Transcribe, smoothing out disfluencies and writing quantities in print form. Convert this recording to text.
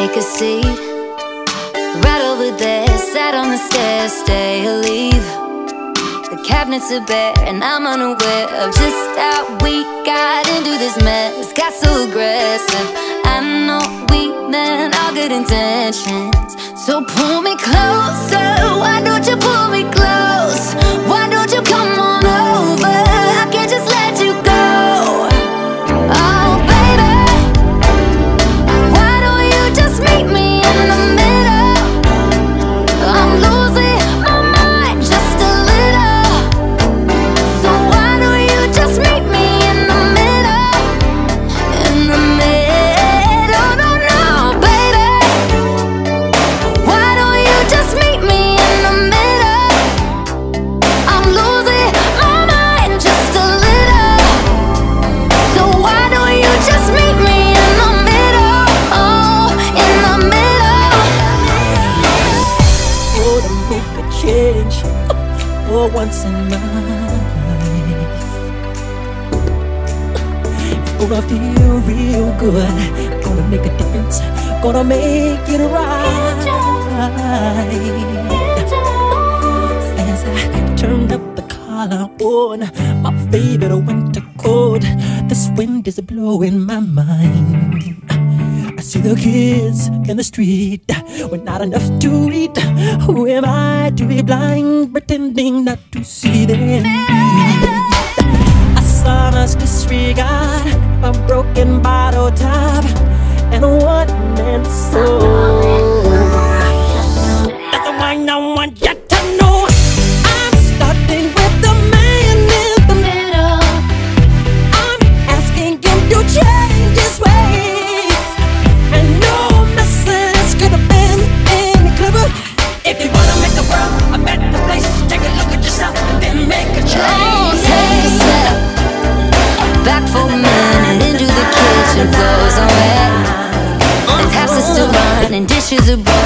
take a seat. Right over there, sat on the stairs, stay or leave. The cabinets are bare and I'm unaware of just how we got into this mess. Got so aggressive, I know we meant all good intentions. So pull me closer, why don't you pull me close? Why don't you come on over? I can't just let you go. Oh baby, why don't you just meet me in the middle? I'm losing my mind just a little. So why don't you just meet me in the middle? In the middle, no, no, baby. Why don't you just meet me in the middle? I'm losing my mind just a little. So why don't you just meet me in the middle? Oh, in the middle. Oh, to make a change for once in my life. Gonna feel real good. Gonna make a difference. Gonna make it right. As I turned up the collar on my favorite winter coat, this wind is blowing my mind. I see the kids in the street with not enough to eat. Who am I to be blind, pretending not to see them? I saw us disregard a broken bottle top and a one-man soul. That's why I want you to know I'm starting with the man in the middle. I'm asking him to change his ways, and no message could have been any clearer. If you wanna make the world a better place, take a look at yourself and then make a change. Oh, take a step back for a minute into the kitchen. Clothes are wet, and taps are still running, dishes are broken.